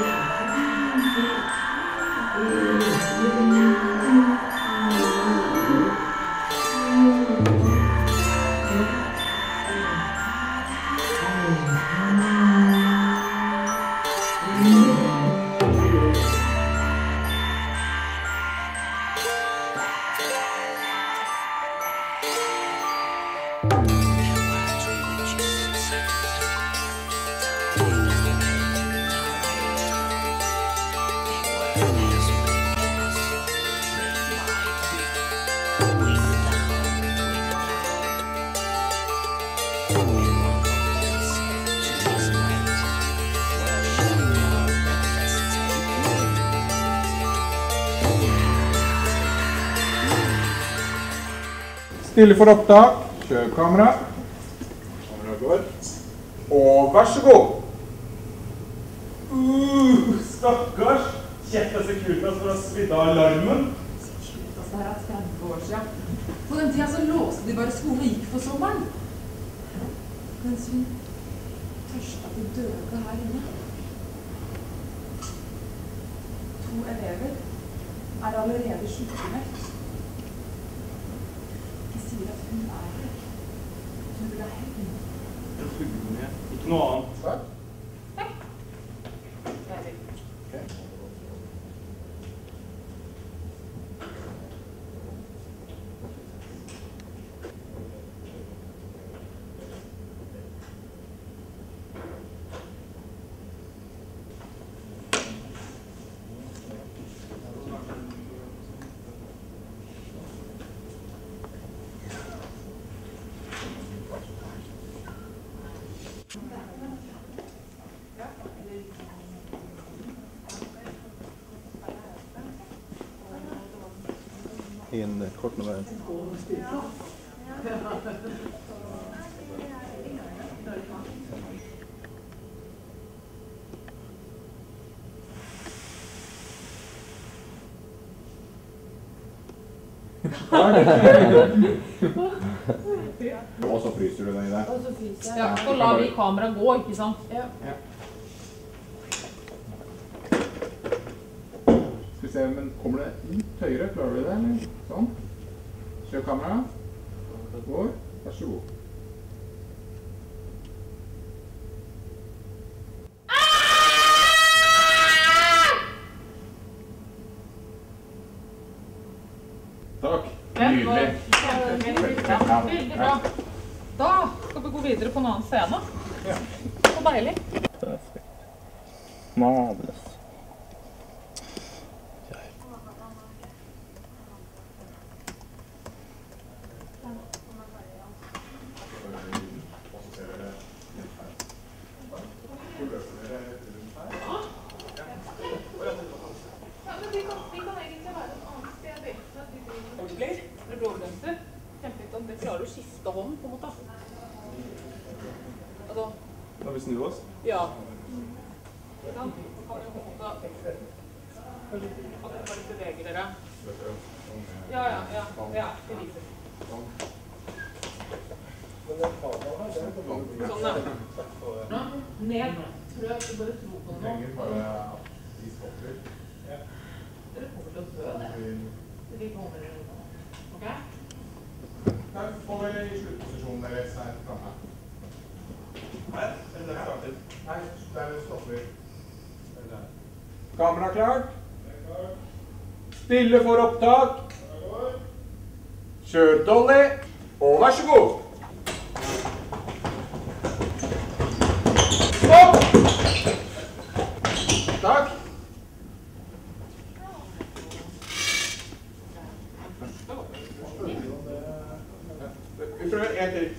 Stille for opptak, kjør kamera. Kamera går. Og vær så god. Stakkars. Kjeftet Securitas for å ha svidd av alarmen. Securitas, det her er 30 år siden. På den tida så låste de bare skolen og gikk for sommeren. Mens hun tørste til døde her inne. 2 elever er allerede sykemeldt. De sier at hun er her. Hun vil ha hevn. Ikke noe annet. Takk. I en kort novell. Og så fryser du deg i det. Ja, så lar vi kameraet gå, ikke sant? Ja. Skal vi se, men kommer det litt høyere? Klarer du det, eller? Sånn. Kjør kamera. Går. Vær så god. Takk. Nydelig. Veldig bra. Da skal vi gå videre på en annen scene. Ja. Så deilig. Perfekt. Marvelous. Det klarer å skifte hånd, på en måte. Altså, Har vi snudd oss? ja. Ikke sant? Så kan vi på en måte at dere bare beveger dere. Ja, det viser. Sånn, ja. Ned. Prøv å bare tro på det nå. Dere kommer til å dø det. Det kommer dere nå. Ok? Der får vi i sluttposisjonen deres her framme. Nei, eller der startet. Nei, der stopper vi. Kamera klart. Stille for opptak. Kjør Dolly, og vær så god. Stopp! Takk. Vi prøver en til.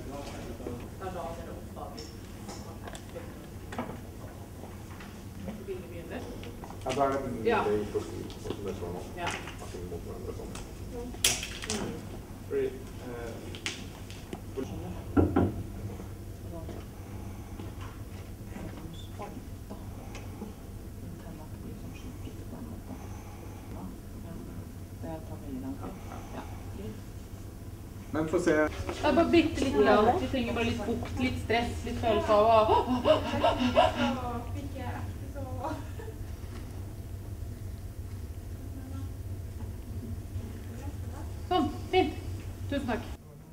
Ja, da er det mye i kostym, sånn som det står nå. Ja. At vi mot hverandre og sånn. Men få se. Det er bare bitte litt grann. Vi trenger bare litt fukt, litt stress, litt følelse av å... Tusen takk.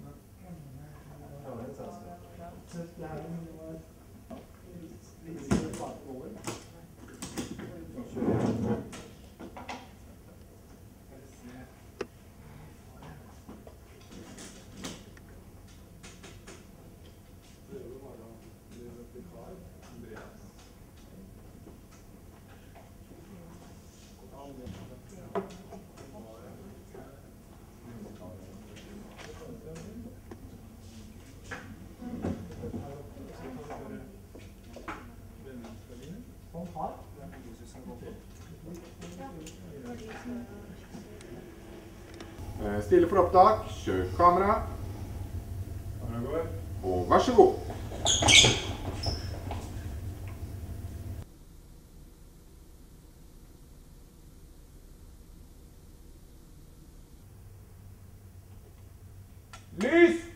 Stille for opptak, kjør kamera, og vær så god. Lys!